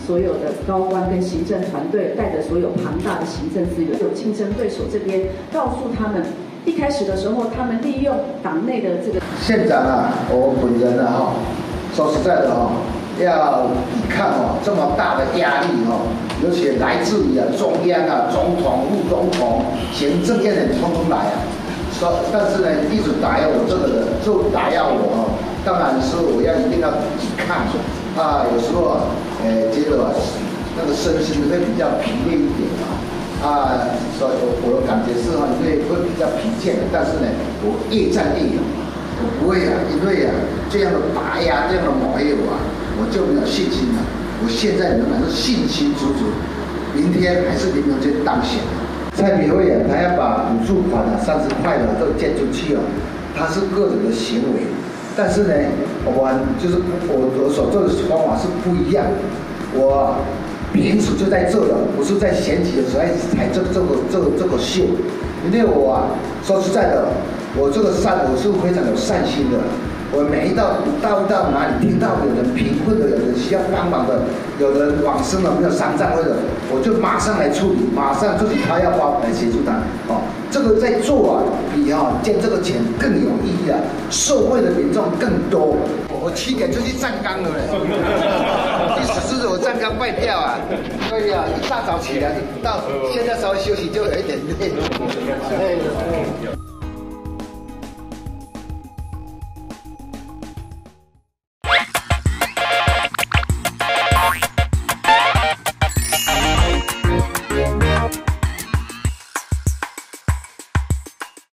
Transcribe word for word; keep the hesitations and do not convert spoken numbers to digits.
所有的高官跟行政团队，带着所有庞大的行政资源，有竞争对手这边告诉他们，一开始的时候，他们利用党内的这个县长啊，我本人啊哈，说实在的哈，要抵抗哦这么大的压力哦，而且来自于啊中央啊、总统、副总统、行政院的通通来啊。说，但是呢，一直打压我这个人，就打压我哦。当然是我要一定要抵抗啊。有时候啊，呃，觉得啊，那个身心会比较疲累一点啊。啊，所以我的感觉是哈，会会比较疲倦的。但是呢，我越战越勇，我不会啊，因为啊，这样的打压，这样的磨练我啊，我就没有信心了。我现在仍然是信心足足，明天还是林明坚当选。蔡培慧啊，他要把补助款啊三十块的都捐出去哦，他是个人的行为，但是呢，我们就是我我所做的方法是不一样，我平时就在做了，不是在选举的时候才这这个这个这个秀，因为我啊说实在的，我这个善我是非常有善心的。我每一到到到哪里听到有人贫困的，有人需要帮忙的，有人往生了没有丧葬会的，我就马上来处理，马上自己掏腰包来协助他。哦，这个在做啊，比啊捐这个钱更有意义啊，受惠的民众更多。我七点就去站岗了嘞，意思是我站岗卖票啊，所以啊一大早起来到现在稍微休息就有一点累。累了。